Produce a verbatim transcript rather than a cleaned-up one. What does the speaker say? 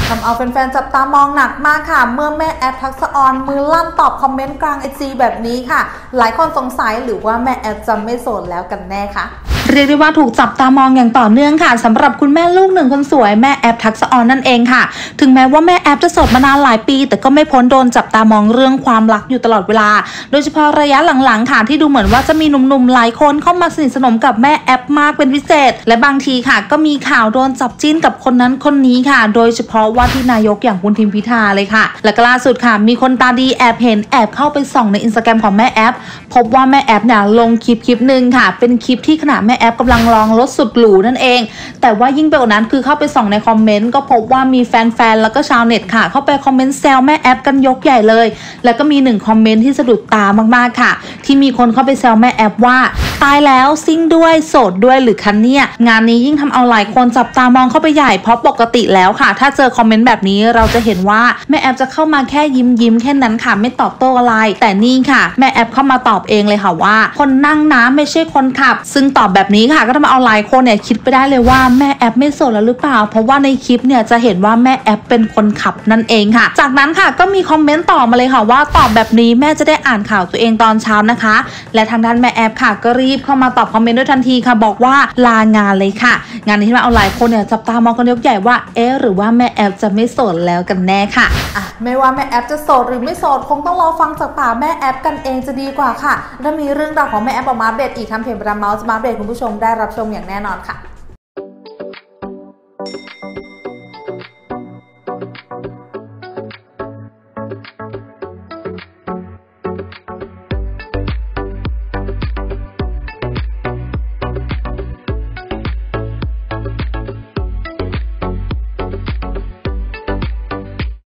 ทำเอาแฟนๆจับตามองหนักมากค่ะเมื่อแม่แอปทักษะออนมือลั่นตอบคอมเมนต์กลางไอจีแบบนี้ค่ะหลายคนสงสัยหรือว่าแม่แอปจะไม่โสดแล้วกันแน่ค่ะเรียกได้ว่าถูกจับตามองอย่างต่อเนื่องค่ะสำหรับคุณแม่ลูกหนึ่งคนสวยแม่แอปทักษะออนนั่นเองค่ะถึงแม้ว่าแม่แอปจะโสดมานานหลายปีแต่ก็ไม่พ้นโดนจับตามองเรื่องความรักอยู่ตลอดเวลาโดยเฉพาะระยะหลังๆค่ะที่ดูเหมือนว่าจะมีหนุ่มๆหลายคนเข้ามาสนิทสนมกับแม่แอปมากเป็นพิเศษและบางทีค่ะก็มีข่าวโดนจับจิ้นกับคนนั้นคนนี้ค่ะโดยเฉพาะว่าที่นายกอย่างคุณทิมพิธาเลยค่ะและก็ล่าสุดค่ะมีคนตาดีแอบเห็นแอบเข้าไปส่องในอินสตาแกรมของแม่แอปพบว่าแม่แอปเนี่ยลงคลิปคลิปหนึ่งค่ะเป็นคลิปที่ขณะแม่แอปกำลังลองรถสุดหรูนั่นเองแต่ว่ายิ่งไปกว่านั้นคือเข้าไปส่องในคอมเมนต์ก็พบว่ามีแฟนๆแล้วก็ชาวเน็ตค่ะเข้าไปคอมเมนต์แซวแม่แอปกันยกใหญ่เลยแล้วก็มีหนึ่งคอมเมนต์ที่สะดุดตามากๆค่ะที่มีคนเข้าไปแซวแม่แอปว่าตายแล้วซิ่งด้วยโสดด้วยหรือคะเนี่ยงานนี้ยิ่งทำเอาหลายคนจับตามองเข้าไปใหญ่เพราะปกติแล้วค่ะถ้าเจอคอมเมนต์แบบนี้เราจะเห็นว่าแม่แอปจะเข้ามาแค่ยิ้มยิ้มแค่นั้นค่ะไม่ตอบโต้อะไรแต่นี่ค่ะแม่แอปเข้ามาตอบเองเลยค่ะว่าคนนั่งนะไม่ใช่คนขับซึ่งตอบแบบนี้ค่ะก็ทำเอาหลายคนเนี่ยคิดไปได้เลยว่าแม่แอปไม่โสดแล้วหรือเปล่าเพราะว่าในคลิปเนี่ยจะเห็นว่าแม่แอปเป็นคนขับนั่นเองค่ะจากนั้นค่ะก็มีคอมเมนต์ต่อมาเลยค่ะว่าตอบแบบนี้แม่จะได้อ่านข่าวตัวเองตอนเช้านะคะและทางด้านแม่แอปค่ะก็รีบเข้ามาตอบคอมเมนต์ด้วยทันทีค่ะบอกว่าลางานเลยค่ะงานนี้ที่มาเอาหลายคนเนี่ยจับตามองกันยกใหญ่ว่าเอ๊ะหรือว่าแม่แอปจะไม่โสดแล้วกันแน่ค่ะอ่ะไม่ว่าแม่แอปจะโสดหรือไม่โสดคงต้องรอฟังจากปากแม่แอปกันเองจะดีกว่าค่ะถ้ามีเรื่องราวของแม่แอปออกมาอัปเดตอีกทางเพจประดามเมาส์จะมาอัปเดตคุณผู้ชมได้รับชมอย่างแน่นอนค่ะ